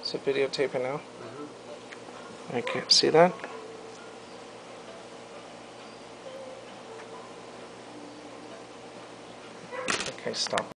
Is it videotaping now? I can't see that. Okay, stop.